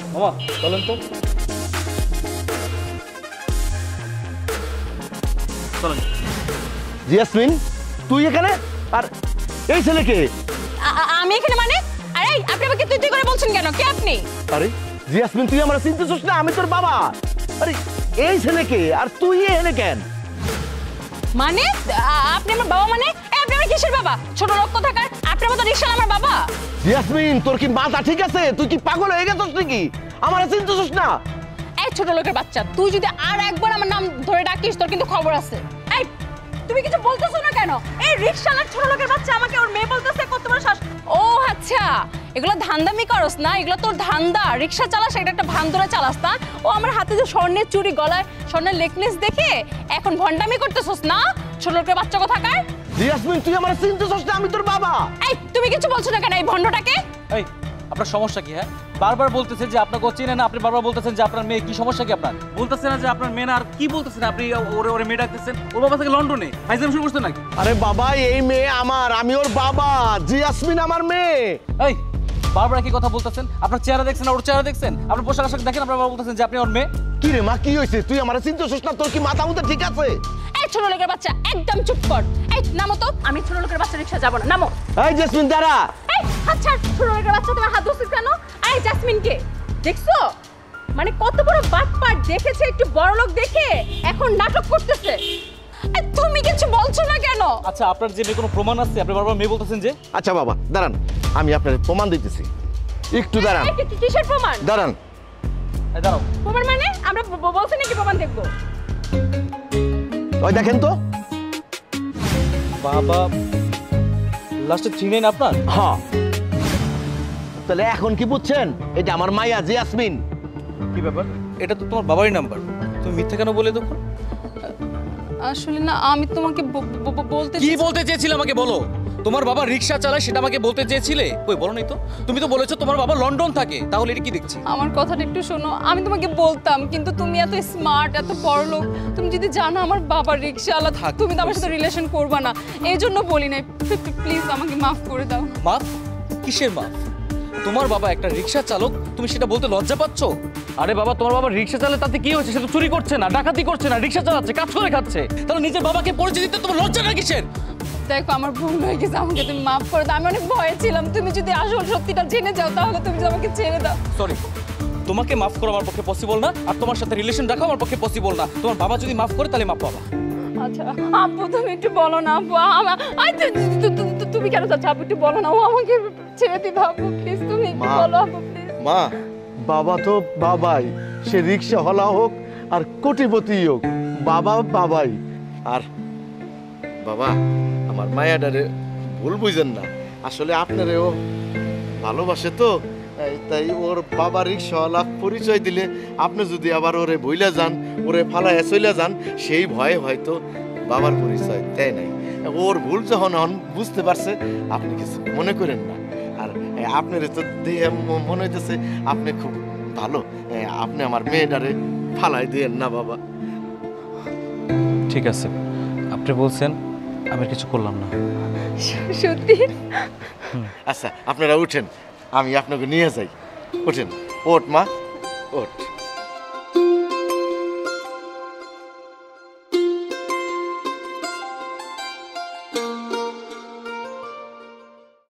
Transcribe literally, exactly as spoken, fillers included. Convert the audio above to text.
মামা চলেন তো, চলেন। জিয়াসমিন তুই এখানে, আর এই ছেলেকে? আমি এখানে মানে? আরে আপনি আমাকে তুই তুই করে বলছেন কেন? কে আপনি? আরে জিয়াসমিন তুই আমার চিনতেছিস না? আমি তোর বাবা। আরে এই ছেলেকে, আর তুই এখানে কেন? মানে আপনি আমার বাবা? মানে আপনি আমার কিসের বাবা? ছোট লোক কোথাকার, আপনার মতো রিকশা আমার বাবা? জিয়াসমিন তোর কি মাথা ঠিক আছে? তুই কি পাগল হয়ে গেছিস নাকি? আমার চিনতেছিস না? এই ছোট লোকের বাচ্চা, তুই যদি আর একবার আমার নাম ধরে ডাকিস তোর কিন্তু খবর আছে। এই তুমি কিছু বলতেছো না কেন? এই রিকশাওয়ালার ছোট লোকের বাচ্চা আমাকে ওর মেয়ে বলতেছে, কত বড় শ্বাস! ও আচ্ছা, এগুলো ধান্দামি করস না? এগুলো তোর ধান্দা? রিকশা চালাস, এটা একটা ভান ধরে চালাস না? ও আমার হাতে যে স্বর্ণের চুড়ি, গলায় স্বর্ণের নেকলেস দেখে এখন ভন্ডামি করতেছস না? ছোট লোকের বাচ্চা কোথাকার! জিয়াসমিন তুই আমার চিনতেছিস না? আমি তোর বাবা। এই তুমি কিছু বলছো না কেন এই ভন্ডটাকে? এই আপনার সমস্যা কি? হ্যাঁ, বারবার বলতেছেন যে আপনাকে চিনে না, আপনি বারবার বলতেছেন যে আপনার মেয়ে। কি সমস্যা কি আপনার? বলতেছেন না যে আপনার মেয়ে না, আর কি বলতেছেন আপনি? ওরে ওরে মেয়ে ডাকতেছেন, ওর বাবা থেকে লন্ডনে ফাইজলামি শুরু করছেন নাকি? আরে বাবা এই মেয়ে আমার, আমি ওর বাবা। জিয়াসমিন আমার মেয়ে। এই বারবার কি কথা বলতেছেন? আপনার চেহারা দেখছেন, ওর চেহারা দেখছেন, আপনার পোশাক আশাক দেখেন, আপনার বাবা বলতেছেন যে আপনি ওর মেয়ে। কি রে মা, কি হয়েছে? তুই আমার চিনতেছিস না? তোর কি মাথা মুথা ঠিক আছে? এই ছোট লোকের বাচ্চা একদম চুপ কর। এই নামো তো, আমি ছোট লোকের বাচ্চা রিকশা যাব না, নামো। এই জেসমিন দাঁড়া। এই হাত ছাড়, ছোট লোকের বাচ্চা তোমার হাত ধরছিস কেন? এই জাসমিনকে দেখছো? মানে কত বড় বাটপার, দেখেছে একটু বড় লোক দেখে এখন নাটক করতেছে। এই তুমি কিছু বলছো না কেন? আচ্ছা আপনার যে কোনো প্রমাণ আছে? আপনি বারবার মেয়ে বলতেছেন যে। আচ্ছা বাবা দাঁড়ান, আমি আপনার প্রমাণ দিতেছি, একটু দাঁড়ান। এই কিসের প্রমাণ? দাঁড়ান। এই দাঁড়াও। প্রমাণ মানে? আমরা বলছি নাকি প্রমাণ দেখবো? ওই দেখেন তো। বাবা লাস্টে চিনেন আপনার? হ্যাঁ, তাহলে এখন কি বুঝছেন? এটা আমার মাইয়া জিয়াসমিন। কি ব্যাপার? এটা তো তোমার বাবারই নাম্বার, তুমি মিথ্যা কেন বলে তখন? আসলে না, আমি তোমাকে বলতে কি বলতে চেয়েছিলে আমাকে বলো। তোমার বাবা রিকশা চালায় সেটা আমাকে বলতে চেয়েছিলে? কই বলো নাই তো। তুমি তো বলেছো তোমার বাবা লন্ডন থাকে, তাহলে এটা কি দেখছি? আমার কথাটা একটু শোনো। আমি তোমাকে বলতাম, কিন্তু তুমি এত স্মার্ট, এত বড় লোক, তুমি যদি জানো আমার বাবা রিকশাওয়ালা, তুমি তো আমার সাথে রিলেশন করবা না, এই জন্য বলি নাই। প্লিজ আমাকে মাফ করে দাও। মাফ? কিসের মাফ? তোমার বাবা একটা রিকশা চালক, তুমি সেটা বলতে লজ্জা পাচ্ছ? আরে বাবা, তোমার বাবা রিকশা চালায় তাতে কি হয়েছে? সে তো চুরি করছে না, ডাকাতি করছে না, রিকশা চালাচ্ছে, কাজ করে খাচ্ছে। তাহলে নিজের বাবাকে পরিচয় দিতে তোমার লজ্জা না কিসের? দেখো আমার ভুল হয়ে গেছে, আমাকে তুমি মাফ করে দাও। আমি অনেক ভয়ে ছিলাম, তুমি যদি আসল সত্যিটা জেনে যাও তাহলে তুমি আমাকে ছেড়ে দাও। সরি, তোমাকে মাফ করা আমার পক্ষে পসিবল না, আর তোমার সাথে রিলেশন রাখা আমার পক্ষে পসিবল না। তোমার বাবা যদি মাফ করে তাহলে মাফ পাবা। আচ্ছা আব্বু তুমি একটু বলো না। আব্বু তুমি কেন চাচ্ছ? আব্বু একটু বলো না, ও আমাকে ছেড়ে দিবে। আব্বু প্লিজ তুমি একটু বলো আব্বু প্লিজ। মা, বাবা তো বাবাই, সে রিক্সা হলা হোক আর কোটিপতি হোক, বাবা বাবাই। আর বাবা আমার মায়াডারে ভুল বুঝেন না, আসলে আপনারেও ভালোবাসে তো, তাই ওর বাবা রিক্সাওয়ালা পরিচয় দিলে আপনি যদি আবার ওরে বইলা যান, ওরে ফালায় চইলা যান, সেই ভয়ে হয়তো বাবার পরিচয় দেয় নাই। ওর ভুল যখন বুঝতে পারছে, আপনি কিছু মনে করেন না। আর আপনার তো দিয়ে মনে হইতেছে আপনি খুব ভালো, আপনি আমার মেয়েটারে ফালাই দিয়েন না বাবা। ঠিক আছে, আপনি বলছেন, আমি কিছু করলাম না। সত্যি? আচ্ছা আপনারা উঠেন, আমি আপনাকে নিয়ে যাই। ওঠেন, ওঠ মা ওঠ।